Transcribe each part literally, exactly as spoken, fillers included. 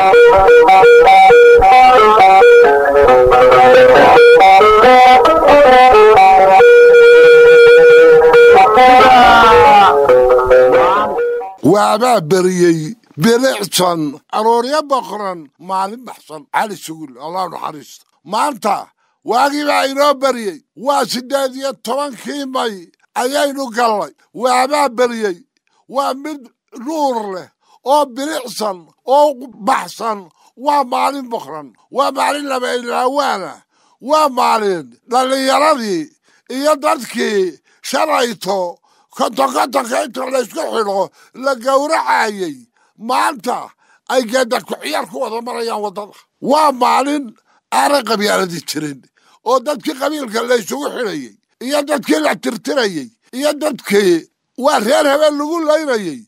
وأبا بريي بريحسن أروريا بقرن معلم بحسن على الشغل الله نحرس ما أنت واجب عينو بريي واسدادية طبعا كيماي أيينو قلي وأبا بريي ومن نور له أو بريحسن أو بحسن ومعلم بقرن ومعلم لما الهوانا ومعلم للي يرضي يدركي شرايطه كنت كنت كنت لسكحله لجورعي ما أنت أي جدك عيارك وهذا مريان وضح ومعلن أرقب يا ردي ترين ودتك قبيل كان ليسوحلي يدتك لا ترتري يدتك وهرها اللي يقول لي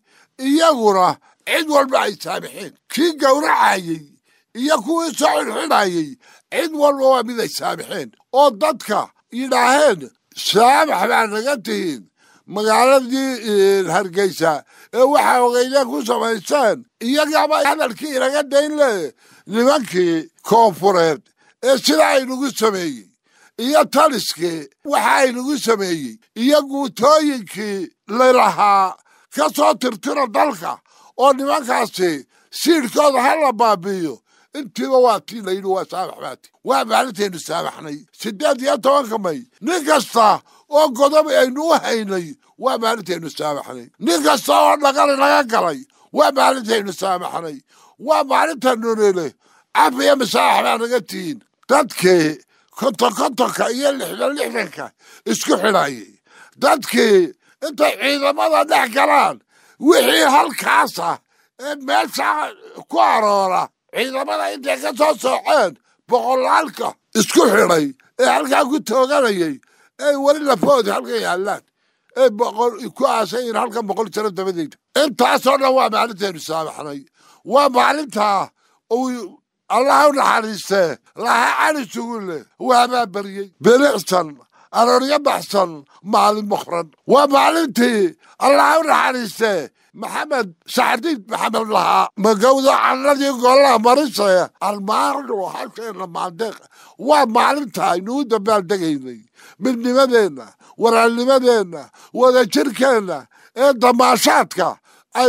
يجورا عيد والبعي سامحين كي جورعي يكون سعر حناي عيد والبوا بذي سامحين ودتك يلاهين سامح مع نجاتين magaaladii Hargeysa ee waxa ogeeyay ku sameeysan iyaga hadalkii laga dayn leh nimankii koonfureed ee sida ay ugu sameeyay iyo taliskii waxa ay ugu sameeyay iyagu tooyinkii leelaha ka soo tirtira dalka oo nimankaasi siirkooda hala baabiyo intiiba waa tii layidhi waa saabaxbaati waa maalinteenu saabaxnay sideed iyo tobanka may nin kasta oo godob aynu haynay waa maalinteenu saabaxnay nin kasta oo dhagal laga galay waa maalinteenu saabaxnay waa maalinteenu noole afiya masaaxba naga tiin dadkii konta konta iyo lixdan lixdanka isku xidhaayay dadkii inta ciidamada dhex galaan wixii halkaas ah ee meesha ku aroora ciidamada intay ka soo sooceen boqolaalka isku xidhay ee halkaa ku tooganayay ay wali lafood halka yaalaan ee boqol ku aasayeen halka boqol sano dabadeed intaasoo dhan waa maalinteenu saabaxnay waa maalintaa uu allah u naxariistee laha cali sugulle waabaa baryey bericsan arooryo baxsan maalin boqran waa maalintii allah u naxariistee محمد سعديد محمد لها مجوزة على الذي يقول لها مريضة المعرض وحتى لما عندك ومعلمتها ينود بالدقيقة من لمدينة ورا لمدينة ولا شركة الضماشاتك أي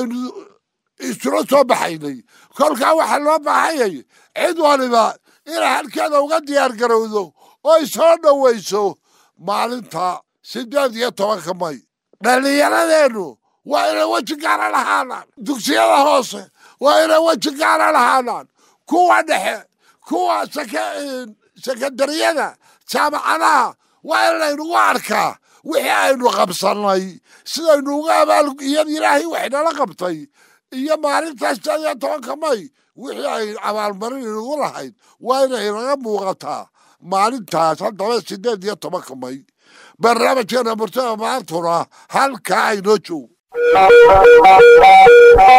يشتروا بحيني كل كواحد لو بحيني عدوا لما إلى هالكذا وقد يرجعوا ويسون ويسو معلمتها سداد يتوقع ماي اللي يرادينه وإلى وجه قال لهانا دكسي هوسه وإلى وجه قال لهانا كوا دحي كوا سكا سكندرينا سامعنا وإلى نواركا وحي أينو قبصناي سيدا نوغابال يد إلهي وحنا لقبطي إيا مالين تاشتانيا توانكا ماي وحي أين عمال مرين نقولهاين وإلى إلغا موغتا مالين تاشتان طبعا سيدان ديا توانكا ماي برنامج كان مرتبا معطورا هل كاي نوشو